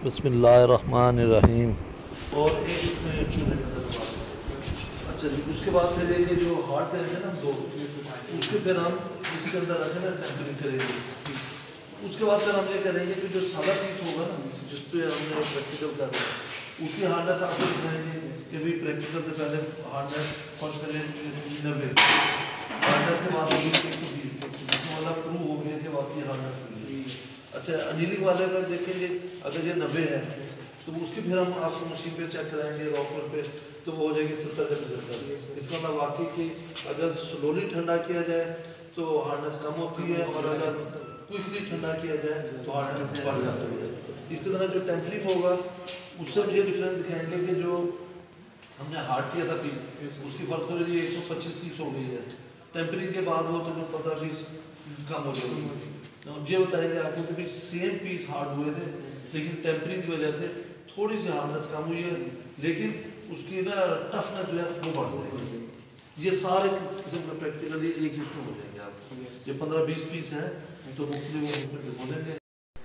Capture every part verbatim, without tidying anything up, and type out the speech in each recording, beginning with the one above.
बिस्मिल्लाहिर्रहमानिर्रहीम। और एक इसमें चूल्हे का दरवाजा। अच्छा जी, उसके बाद फिर एक ये जो हार्ड करेंगे ना हम दो, उसके फिर हम इसके अंदर रखें ना टेम्परिंग करेंगे। उसके बाद फिर हम ये करेंगे कि जो सादा पीस होगा ना जिस पे हमने प्रैक्टिकल कर रहे हैं उसकी हार्डनेस आपको दिखाएंगे कि भाई प्रैक्टिकल से पहले हार्डनेस फर्स्ट करें नब्बे, हार्डनेस के बाद वाला प्रूव हो गया कि वाकई हार्डनेस हुई। अच्छा, अनिलिंग वाले का देखेंगे अगर ये नब्बे है तो उसकी फिर हम आपको मशीन पे चेक कराएंगे रॉकर पे तो वो हो जाएगी सत्तर से पचहत्तर। इसका मतलब वाकई कि अगर स्लोली ठंडा किया जाए तो हार्डनेस कम होती है और अगर क्विकली ठंडा किया जाए तो हार्डनेस बढ़ जाती है। इसी तरह जो टेम्परिंग होगा उससे हम ये डिफरेंस दिखाएंगे कि जो हमने हार्ड किया था पीस उसकी फर्क हो रही है एक सौ पच्चीस तीस हो गई है, टेम्परिंग के बाद हो तो जो पंद्रह बीस कम हो जाएगी। ये बताएंगे आपको कि सेम पीस हार्ड हुए थे लेकिन टेम्परिंग की वजह से थोड़ी सी हार्डनेस कम हुई है लेकिन उसकी ना टफनेस जो है वो बढ़ जाएगी। ये सारे किस्म का प्रैक्टिकली एक ही हो जाएंगे आप। ये पंद्रह बीस पीस है तो मुख्तलिफ बोलेंगे।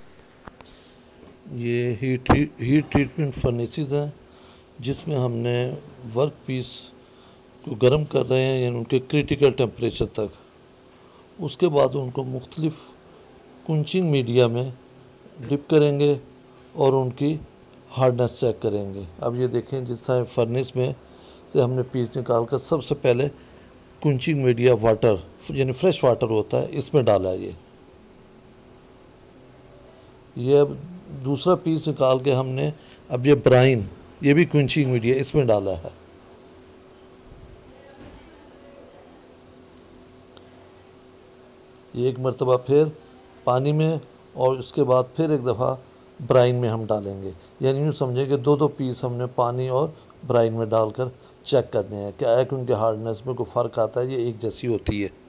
ये हीट हीट ट्रीटमेंट फर्नेसेस हैं जिसमें हमने वर्क पीस को गर्म कर रहे हैं यानी उनके क्रिटिकल टेम्परेचर तक। उसके बाद उनको मुख्तलिफ कुंचिंग मीडिया में डिप करेंगे और उनकी हार्डनेस चेक करेंगे। अब ये देखें जिस तरह फर्नेस में से हमने पीस निकाल कर सबसे पहले कुंचिंग मीडिया वाटर यानी फ्रेश वाटर होता है इसमें डाला है। ये ये अब दूसरा पीस निकाल के हमने अब ये ब्राइन ये भी कुंचिंग मीडिया इसमें डाला है। ये एक मरतबा फिर पानी में और उसके बाद फिर एक दफ़ा ब्राइन में हम डालेंगे। यानी यूँ समझें कि दो दो पीस हमने पानी और ब्राइन में डालकर चेक करने हैं क्या है कि उनके हार्डनेस में कोई फ़र्क आता है, ये एक जैसी होती है।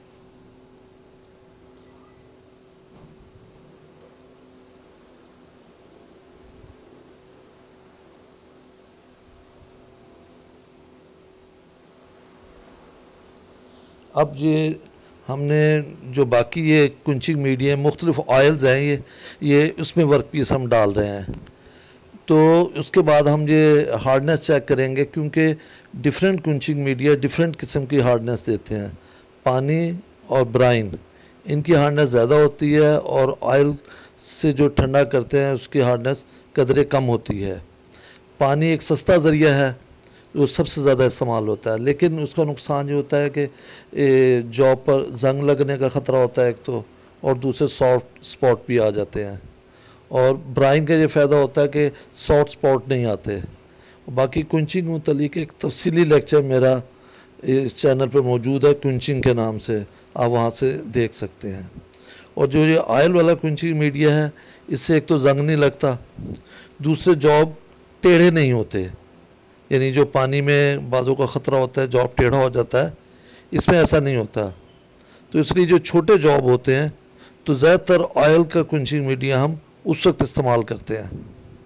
अब ये हमने जो बाकी ये कुंचिंग मीडिया मुख्तलिफ ऑयल्स हैं ये ये उसमें वर्क पीस हम डाल रहे हैं। तो उसके बाद हम ये हार्डनेस चेक करेंगे क्योंकि डिफरेंट कुंचिंग मीडिया डिफरेंट किस्म की हार्डनेस देते हैं। पानी और ब्राइन इनकी हार्डनेस ज़्यादा होती है और ऑयल से जो ठंडा करते हैं उसकी हार्डनेस कदरे कम होती है। पानी एक सस्ता ज़रिया है जो सबसे ज़्यादा इस्तेमाल होता है लेकिन उसका नुकसान ये होता है कि जॉब पर जंग लगने का ख़तरा होता है एक तो, और दूसरे सॉफ्ट स्पॉट भी आ जाते हैं। और ब्राइन का ये फ़ायदा होता है कि सॉफ्ट स्पॉट नहीं आते। बाकी कुंचिंग मुतल्लिक एक तफसीली लेक्चर मेरा इस चैनल पर मौजूद है कुंचिंग के नाम से, आप वहाँ से देख सकते हैं। और जो ये ऑयल वाला कुंचिंग मीडिया है इससे एक तो जंग नहीं लगता, दूसरे जॉब टेढ़े नहीं होते यानी जो पानी में बाजों का ख़तरा होता है जॉब टेढ़ा हो जाता है, इसमें ऐसा नहीं होता। तो इसलिए जो छोटे जॉब होते हैं तो ज़्यादातर ऑयल का कुंचिंग मीडिया हम उस वक्त इस्तेमाल करते हैं।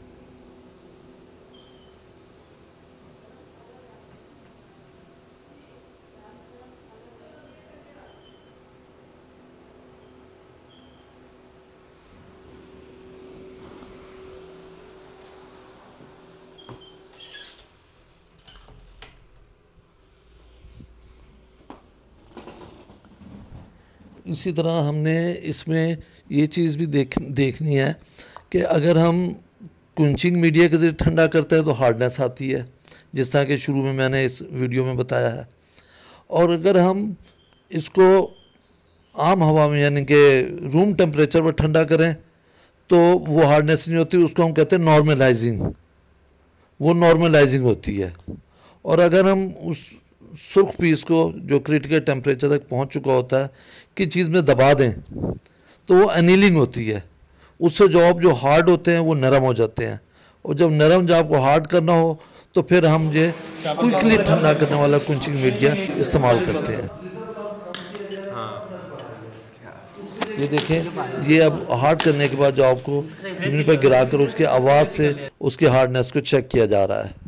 इसी तरह हमने इसमें ये चीज़ भी देख देखनी है कि अगर हम कुंचिंग मीडिया के ज़रिए ठंडा करते हैं तो हार्डनेस आती है जिस तरह के शुरू में मैंने इस वीडियो में बताया है। और अगर हम इसको आम हवा में यानी कि रूम टेम्परेचर पर ठंडा करें तो वो हार्डनेस नहीं होती, उसको हम कहते हैं नॉर्मलाइजिंग, वो नॉर्मलाइजिंग होती है। और अगर हम उस सुर्ख पीस को जो क्रिटिकल टेम्परेचर तक पहुंच चुका होता है कि चीज़ में दबा दें तो वो एनीलिंग होती है। उससे जॉब जो हार्ड होते हैं वो नरम हो जाते हैं और जब नरम जॉब को हार्ड करना हो तो फिर हम ये क्विकली ठंडा करने वाला कुंचिंग मीडिया इस्तेमाल करते हैं। ये देखें ये अब हार्ड करने के बाद जॉब को ज़मीन पर गिरा कर उसकी आवाज़ से उसकी हार्डनेस को चेक किया जा रहा है।